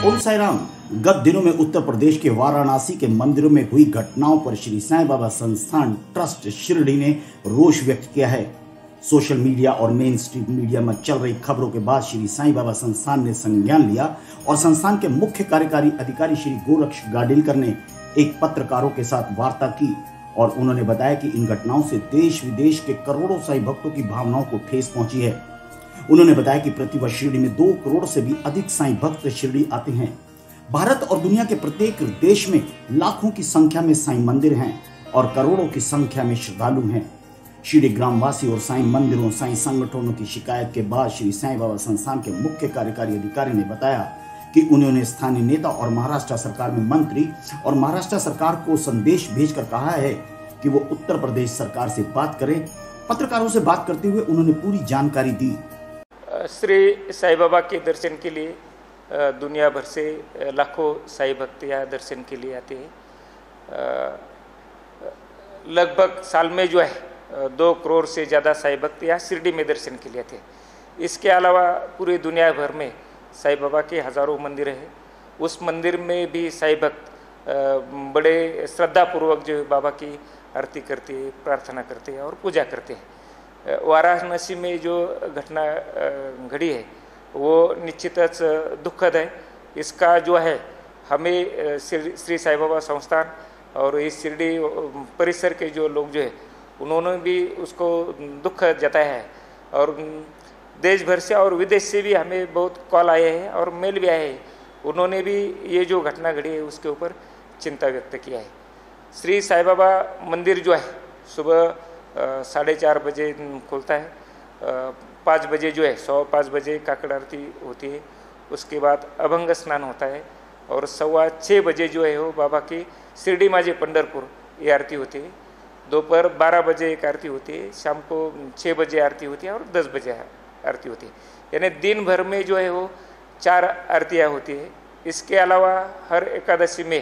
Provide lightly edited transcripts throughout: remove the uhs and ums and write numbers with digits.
ओम साई राम। गत दिनों में उत्तर प्रदेश के वाराणसी के मंदिरों में हुई घटनाओं पर श्री साईं बाबा संस्थान ट्रस्ट शिरडी ने रोष व्यक्त किया है। सोशल मीडिया और मेन स्ट्रीम मीडिया में चल रही खबरों के बाद श्री साईं बाबा संस्थान ने संज्ञान लिया और संस्थान के मुख्य कार्यकारी अधिकारी श्री गोरक्ष गाडेलकर ने एक पत्रकारों के साथ वार्ता की और उन्होंने बताया कि इन घटनाओं से देश विदेश के करोड़ों साईं भक्तों की भावनाओं को ठेस पहुंची है। उन्होंने बताया कि प्रतिवर्ष शिरडी में 2 करोड़ से भी अधिक साईं भक्त शिरडी आते हैं। भारत और दुनिया के प्रत्येक देश में लाखों की संख्या में साईं मंदिर हैं और करोड़ों की संख्या में श्रद्धालु हैं। शिरडी ग्रामवासी और साईं मंदिरों, साईं संगठनों की शिकायत के बाद श्री साईं बाबा संस्थान के मुख्य कार्यकारी अधिकारी ने बताया कि उन्होंने स्थानीय नेता और महाराष्ट्र सरकार में मंत्री और महाराष्ट्र सरकार को संदेश भेजकर कहा है कि वो उत्तर प्रदेश सरकार से बात करें। पत्रकारों से बात करते हुए उन्होंने पूरी जानकारी दी। श्री साईं बाबा के दर्शन के लिए दुनिया भर से लाखों साईं भक्त यहाँ दर्शन के लिए आते हैं। लगभग साल में जो है 2 करोड़ से ज़्यादा साईं भक्त यहाँ शिरडी में दर्शन के लिए आते हैं। इसके अलावा पूरी दुनिया भर में साईं बाबा के हज़ारों मंदिर हैं। उस मंदिर में भी साईं भक्त बड़े श्रद्धापूर्वक जो बाबा की आरती करते हैं, प्रार्थना करते हैं और पूजा करते हैं। वाराणसी में जो घटना घड़ी है वो निश्चितच दुखद है। इसका जो है हमें श्री साईं बाबा संस्थान और इस शिरडी परिसर के जो लोग जो है उन्होंने भी उसको दुख जताया है और देश भर से और विदेश से भी हमें बहुत कॉल आए हैं और मेल भी आए हैं। उन्होंने भी ये जो घटना घड़ी है उसके ऊपर चिंता व्यक्त किया है। श्री साईं बाबा मंदिर जो है सुबह 4:30 बजे खुलता है। 5 बजे जो है 5:15 बजे काकड़ आरती होती है। उसके बाद अभंग स्नान होता है और 6:15 बजे जो है वो बाबा की शिरडी माजी पंढरपुर ये आरती होती है। दोपहर 12 बजे एक आरती होती है, शाम को 6 बजे आरती होती है और 10 बजे आरती होती है। यानी दिन भर में जो है वो 4 आरतियाँ होती है। इसके अलावा हर एकादशी में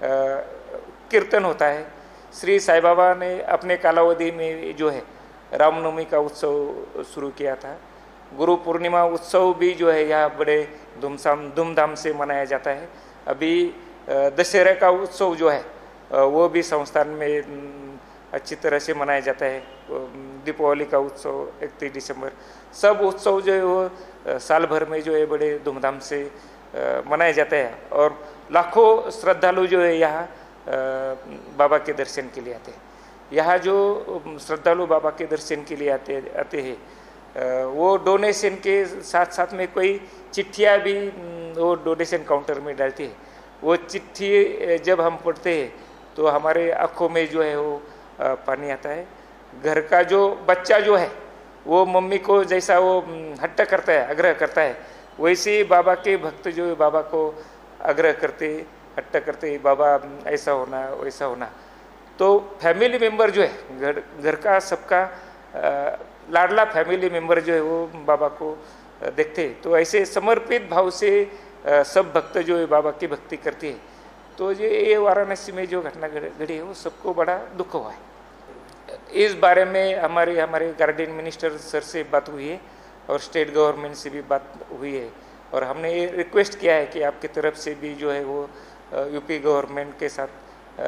कीर्तन होता है। श्री साईं बाबा ने अपने कालावधि में जो है रामनवमी का उत्सव शुरू किया था। गुरु पूर्णिमा उत्सव भी जो है यहाँ बड़े धूमधाम से मनाया जाता है। अभी दशहरा का उत्सव जो है वो भी संस्थान में अच्छी तरह से मनाया जाता है। दीपावली का उत्सव 31 दिसंबर सब उत्सव जो है वो साल भर में जो है बड़े धूमधाम से मनाया जाता है और लाखों श्रद्धालु जो है यहाँ बाबा के दर्शन के लिए आते हैं। यहाँ जो श्रद्धालु बाबा के दर्शन के लिए आते हैं वो डोनेशन के साथ साथ में कोई चिट्ठियाँ भी वो डोनेशन काउंटर में डालती है। वो चिट्ठी जब हम पढ़ते हैं तो हमारे आँखों में जो है वो पानी आता है। घर का जो बच्चा जो है वो मम्मी को जैसा वो हट्टा करता है, आग्रह करता है, वैसे ही बाबा के भक्त जो बाबा को आग्रह करते, हट्टा करते, बाबा ऐसा होना वैसा होना। तो फैमिली मेम्बर जो है घर का सबका लाडला फैमिली मेम्बर जो है वो बाबा को देखते हैं। तो ऐसे समर्पित भाव से सब भक्त जो है बाबा की भक्ति करती है। तो ये वाराणसी में जो घटना घड़ी है वो सबको बड़ा दुख हुआ है। इस बारे में हमारे गार्डियन मिनिस्टर सर से बात हुई है और स्टेट गवर्नमेंट से भी बात हुई है और हमने ये रिक्वेस्ट किया है कि आपकी तरफ से भी जो है वो यूपी गवर्नमेंट के साथ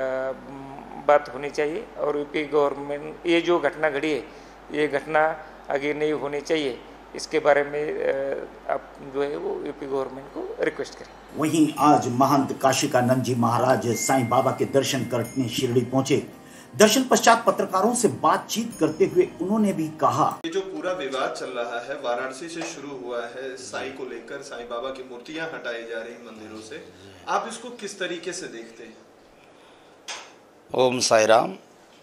बात होनी चाहिए और यूपी गवर्नमेंट ये जो घटना घड़ी है ये घटना आगे नहीं होनी चाहिए। इसके बारे में आप जो है वो यूपी गवर्नमेंट को रिक्वेस्ट करें। वहीं आज महंत काशिकानंद जी महाराज साईं बाबा के दर्शन करने शिरडी पहुंचे। दर्शन पश्चात पत्रकारों से बातचीत करते हुए उन्होंने भी कहा, ये जो पूरा विवाद चल रहा है वाराणसी से शुरू हुआ है साईं को लेकर, साईं बाबा की मूर्तियां हटाई जा रही मंदिरों से, आप इसको किस तरीके से देखते हैं? ओम साई राम।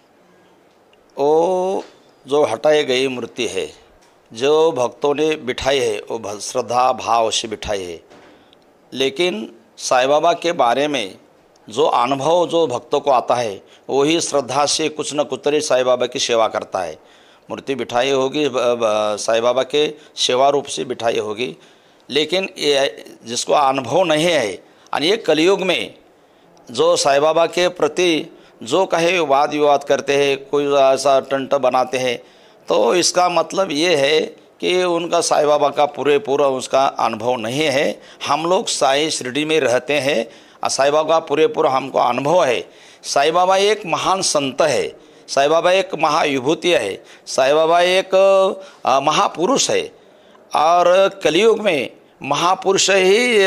वो जो हटाई गई मूर्ति है, जो भक्तों ने बिठाई है वो श्रद्धा भाव से बिठाई है, लेकिन साईं बाबा के बारे में जो अनुभव जो भक्तों को आता है वही श्रद्धा से कुछ न कुछ तरह साईं बाबा की सेवा करता है। मूर्ति बिठाई होगी साईं बाबा के सेवा रूप से बिठाई होगी, लेकिन ये जिसको अनुभव नहीं है और ये कलयुग में जो साईं बाबा के प्रति जो कहे वाद विवाद करते हैं, कोई ऐसा टंट बनाते हैं, तो इसका मतलब ये है कि उनका साईं बाबा का पूरा उसका अनुभव नहीं है। हम लोग साईं शिरडी में रहते हैं और साईं बाबा का पूरा हमको अनुभव है। साईं बाबा एक महान संत है, साईं बाबा एक महाविभूति है, साईं बाबा एक महापुरुष है। और कलयुग में महापुरुष ही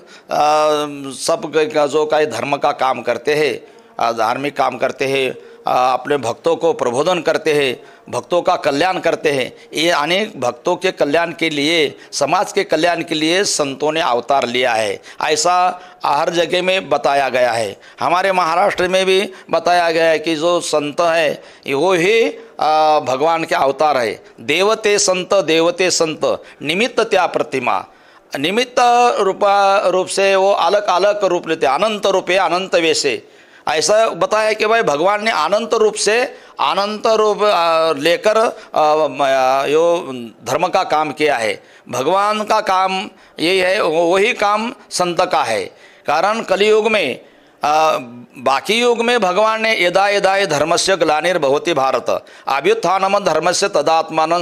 सब जो का धर्म का काम करते हैं, धार्मिक काम करते हैं, अपने भक्तों को प्रबोधन करते हैं, भक्तों का कल्याण करते हैं। ये अनेक भक्तों के कल्याण के लिए, समाज के कल्याण के लिए संतों ने अवतार लिया है, ऐसा हर जगह में बताया गया है। हमारे महाराष्ट्र में भी बताया गया है कि जो संत है वो ही भगवान के अवतार है। देवते संत निमित्त त्या प्रतिमा, निमित्त रूप से वो अलग अलग रूप लेते, अनंत रूप है अनंत वैसे। ऐसा बताया कि भाई भगवान ने अनंत रूप से अनंत रूप लेकर यो धर्म का काम किया है। भगवान का काम यही है, वही काम संत का है। कारण कलियुग में बाकी युग में भगवान ने यदा यदा धर्मस्य ग्लानिर्भवति भारत अभ्युत्थानम धर्मस्य तदात्मानं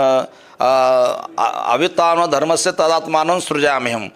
अव्युत्थान धर्म से तदात्मान सृजामि हम।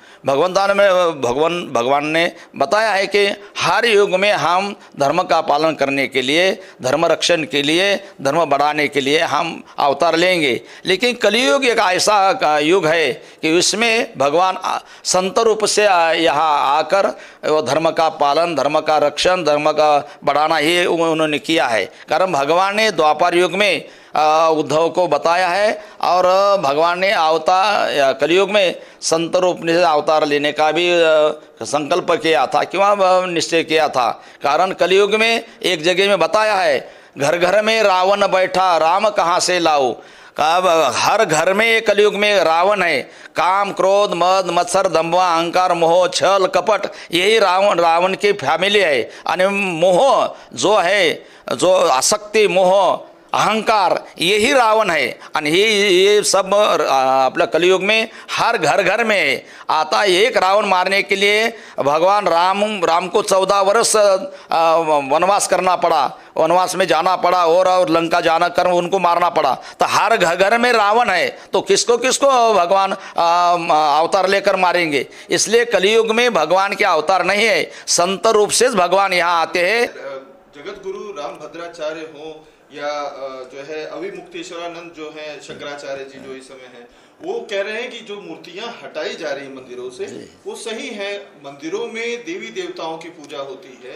भगवान ने बताया है कि हर युग में हम धर्म का पालन करने के लिए, धर्म रक्षण के लिए, धर्म बढ़ाने के लिए हम अवतार लेंगे। लेकिन कलियुग एक ऐसा युग है कि इसमें भगवान संत रूप से यहाँ आकर वो धर्म का पालन, धर्म का रक्षण, धर्म का बढ़ाना ही उन्होंने किया है। कारण भगवान ने द्वापर युग में उद्धव को बताया है और भगवान ने अवतार कलयुग में संत रूप में अवतार लेने का भी संकल्प किया था, क्यों निश्चय किया था। कारण कलयुग में एक जगह में बताया है, घर घर में रावण बैठा राम कहाँ से लाऊं। हर घर में कलयुग में रावण है। काम, क्रोध, मद, मत्सर, दंभ, अहंकार, मोह, छल, कपट, यही रावण की फैमिली है। और मोह जो है, जो आसक्ति, मोह, अहंकार, यही रावण है। और ये सब अपना कलयुग में हर घर में आता। एक रावण मारने के लिए भगवान राम को 14 वर्ष वनवास करना पड़ा, वनवास में जाना पड़ा और लंका जाना कर उनको मारना पड़ा। तो हर घर में रावण है, तो किसको भगवान अवतार लेकर मारेंगे। इसलिए कलयुग में भगवान के अवतार नहीं है, संत रूप से भगवान यहाँ आते हैं। जगत गुरु रामभद्राचार्य हो या जो है अविमुक्तेश्वरानंद जो है शंकराचार्य जी जो इस समय है, वो कह रहे हैं कि जो मूर्तियां हटाई जा रही मंदिरों से वो सही है। मंदिरों में देवी देवताओं की पूजा होती है।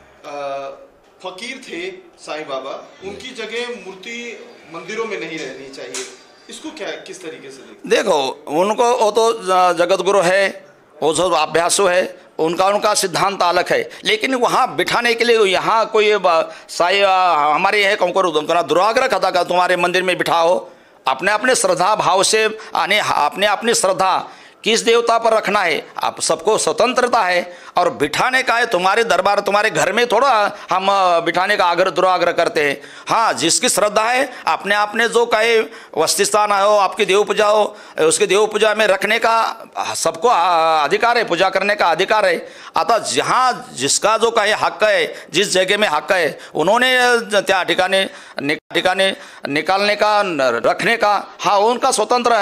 फकीर थे साईं बाबा, उनकी जगह मूर्ति मंदिरों में नहीं रहनी चाहिए। इसको क्या किस तरीके से देखो, उनको वो तो जगत गुरु है, वो जो अभ्यासु है, उनका सिद्धांत अलग है। लेकिन वहाँ बिठाने के लिए यहाँ कोई साई हमारे यहाँ उनका दुराग्रह खाता तुम्हारे मंदिर में बिठाओ। अपने अपने श्रद्धा भाव से अपने अपनी श्रद्धा किस देवता पर रखना है, आप सबको स्वतंत्रता है। और बिठाने का है तुम्हारे दरबार, तुम्हारे घर में थोड़ा हम बिठाने का दुराग्रह करते हैं। हाँ, जिसकी श्रद्धा है अपने अपने जो कहे वस्ती स्थान हो, आपकी देव पूजा हो, उसके देव पूजा में रखने का सबको अधिकार है, पूजा करने का अधिकार है। अतः जहाँ जिसका जो कहे हक है, जिस जगह में हक है, उन्होंने त्या ठिकाने निकालने का, रखने का, हाँ उनका स्वतंत्र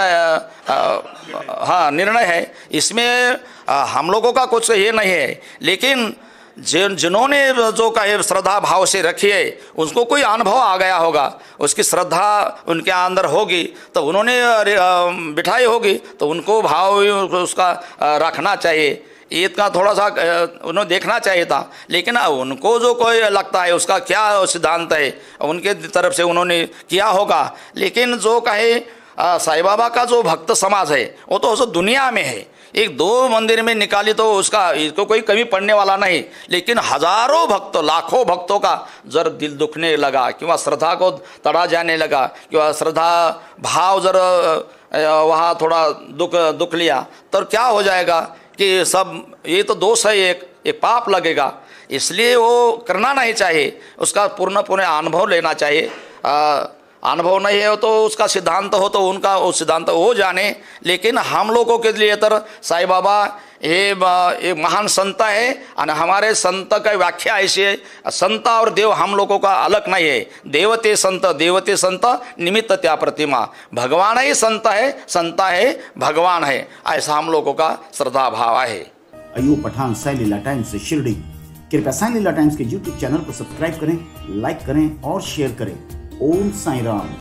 हाँ निर्णय है। इसमें हम लोगों का कुछ ये नहीं है। लेकिन जिन्होंने जो कहे श्रद्धा भाव से रखी है, उसको कोई अनुभव आ गया होगा, उसकी श्रद्धा उनके अंदर होगी तो उन्होंने बिठाई होगी, तो उनको भाव उसका रखना चाहिए। इतना थोड़ा सा उन्होंने देखना चाहिए था। लेकिन उनको जो कोई लगता है उसका क्या सिद्धांत है, उनके तरफ से उन्होंने किया होगा। लेकिन जो कहे साईं बाबा का जो भक्त समाज है वो तो दुनिया में है। एक दो मंदिर में निकाली तो इसको कोई कभी पढ़ने वाला नहीं। लेकिन हजारों भक्त, लाखों भक्तों का जर दिल दुखने लगा, क्यों श्रद्धा को तड़ा जाने लगा, क्यों श्रद्धा भाव जर वहाँ थोड़ा दुख लिया, तो क्या हो जाएगा कि सब ये तो दोष है, एक पाप लगेगा। इसलिए वो करना नहीं चाहिए, उसका पूर्ण अनुभव लेना चाहिए। अनुभव नहीं है तो उसका सिद्धांत हो तो उनका वो सिद्धांत हो जाने। लेकिन हम लोगों के लिए तो साईं बाबा ये महान संत है और हमारे संत का व्याख्या ऐसी है, संत और देव हम लोगों का अलग नहीं है। देवते संत निमित्त त्या प्रतिमा, भगवान ही संत है भगवान है, ऐसा हम लोगों का श्रद्धा भाव है। अयूब पठान, साई लीला टाइम्स से शिरडी। कृपया साई लीला टाइम्स के YouTube चैनल को सब्सक्राइब करें, लाइक करें और शेयर करें। ओम साईं राम।